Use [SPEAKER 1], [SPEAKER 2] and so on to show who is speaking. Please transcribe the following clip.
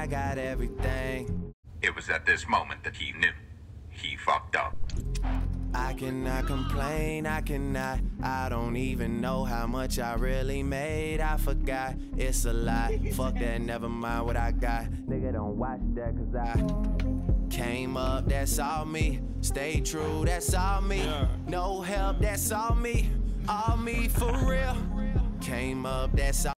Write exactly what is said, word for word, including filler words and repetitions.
[SPEAKER 1] I got everything.
[SPEAKER 2] It was at this moment that he knew. He fucked up.
[SPEAKER 1] I cannot complain, I cannot. I don't even know how much I really made. I forgot, it's a lot. Fuck that, never mind what I got. Nigga, don't watch that, cause I came up, that's all me. Stay true, that's all me. No help, that's all me. All me for real. Came up, that's all